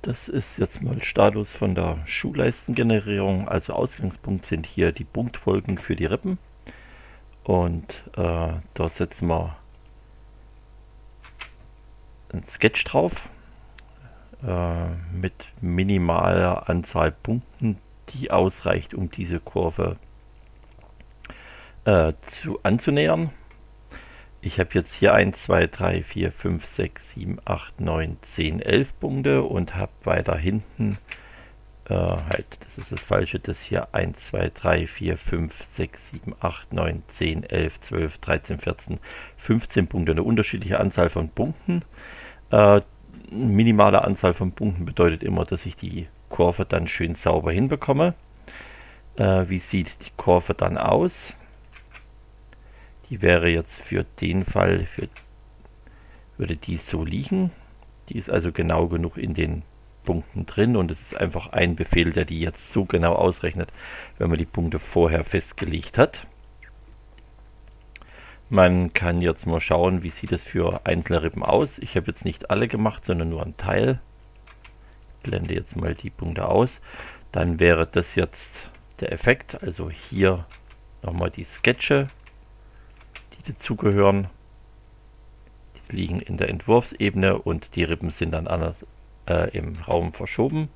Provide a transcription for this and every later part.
Das ist jetzt mal Status von der Schuhleistengenerierung. Also Ausgangspunkt sind hier die Punktfolgen für die Rippen. Und da setzen wir ein Sketch drauf mit minimaler Anzahl Punkten, die ausreicht, um diese Kurve anzunähern. Ich habe jetzt hier 1, 2, 3, 4, 5, 6, 7, 8, 9, 10, 11 Punkte und habe weiter hinten, das ist das Falsche, das hier 1, 2, 3, 4, 5, 6, 7, 8, 9, 10, 11, 12, 13, 14, 15 Punkte. Eine unterschiedliche Anzahl von Punkten. Minimale Anzahl von Punkten bedeutet immer, dass ich die Kurve dann schön sauber hinbekomme. Wie sieht die Kurve dann aus? Die wäre jetzt für den Fall, würde die so liegen. Die ist also genau genug in den Punkten drin und es ist einfach ein Befehl, der die jetzt so genau ausrechnet, wenn man die Punkte vorher festgelegt hat. Man kann jetzt mal schauen, wie sieht es für einzelne Rippen aus. Ich habe jetzt nicht alle gemacht, sondern nur einen Teil. Ich blende jetzt mal die Punkte aus. Dann wäre das jetzt der Effekt. Also hier nochmal die Sketche, die dazugehören. Die liegen in der Entwurfsebene und die Rippen sind dann anders im Raum verschoben.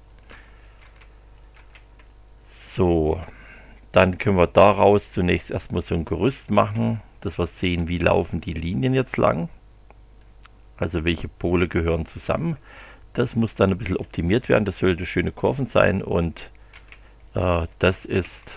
So, dann können wir daraus zunächst erstmal so ein Gerüst machen, dass wir sehen, wie laufen die Linien jetzt lang. Also welche Pole gehören zusammen. Das muss dann ein bisschen optimiert werden. Das sollte schöne Kurven sein und das ist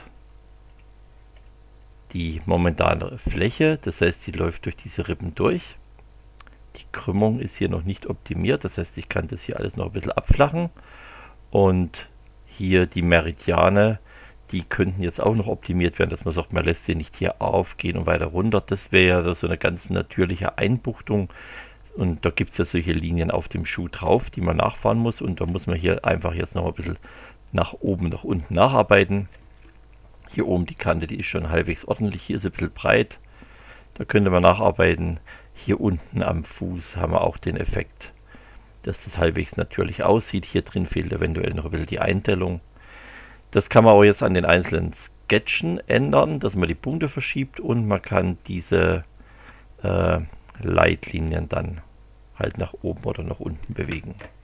die momentane Fläche. Das heißt, sie läuft durch diese Rippen durch. Die Krümmung ist hier noch nicht optimiert. Das heißt, ich kann das hier alles noch ein bisschen abflachen. Und hier die Meridiane, die könnten jetzt auch noch optimiert werden, dass man sagt, man lässt sie nicht hier aufgehen und weiter runter. Das wäre ja so eine ganz natürliche Einbuchtung. Und da gibt es ja solche Linien auf dem Schuh drauf, die man nachfahren muss. Und da muss man hier einfach jetzt noch ein bisschen nach oben, nach unten nacharbeiten. Hier oben die Kante, die ist schon halbwegs ordentlich. Hier ist ein bisschen breit. Da könnte man nacharbeiten. Hier unten am Fuß haben wir auch den Effekt, dass das halbwegs natürlich aussieht. Hier drin fehlt eventuell noch ein bisschen die Eindellung. Das kann man auch jetzt an den einzelnen Sketchen ändern, dass man die Punkte verschiebt und man kann diese Leitlinien dann halt nach oben oder nach unten bewegen.